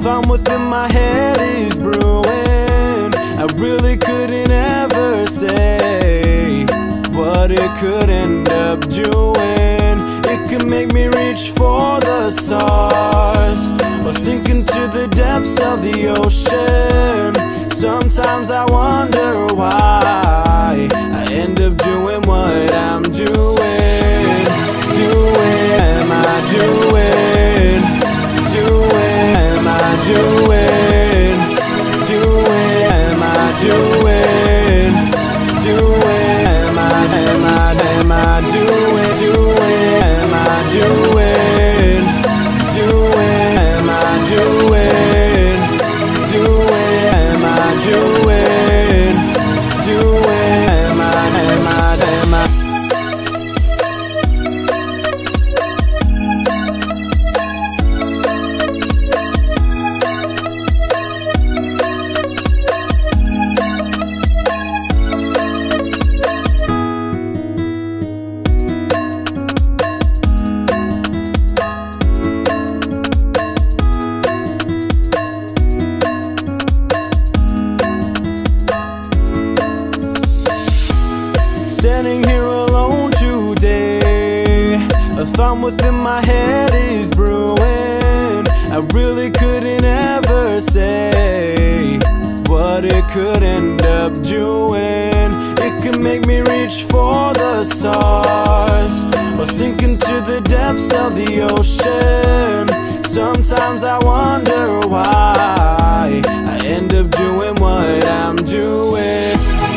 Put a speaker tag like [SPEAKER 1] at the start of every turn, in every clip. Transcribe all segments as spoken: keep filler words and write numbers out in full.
[SPEAKER 1] thought within my head is brewing. I really couldn't ever say what it could end up doing. It could make me reach for the stars, or sink into the depths of the ocean. Sometimes I wonder why I end up doing what I'm doing. Doing, am I doing? Doing, am I doing? Doing, am I doing? Doing, am I, am I, am I doing? Doing, am I doing? Doing, am I doing? Doing, am I doing? Doing, am I, am I, am I? Standing here alone today, a thought within my head is brewing. I really couldn't ever say what it could end up doing. It could make me reach for the stars, or sink into the depths of the ocean. Sometimes I wonder why I end up doing what I'm doing.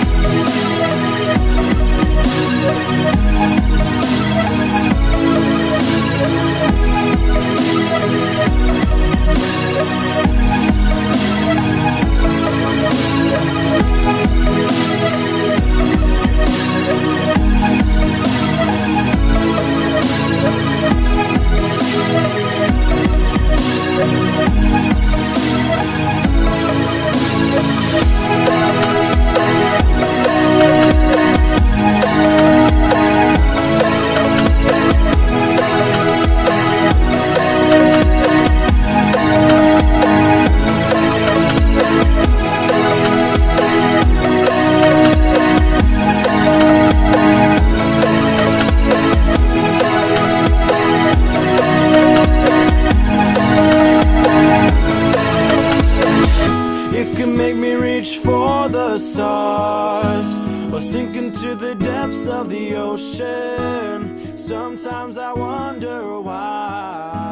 [SPEAKER 1] Make me reach for the stars, or sink into the depths of the ocean. Sometimes I wonder why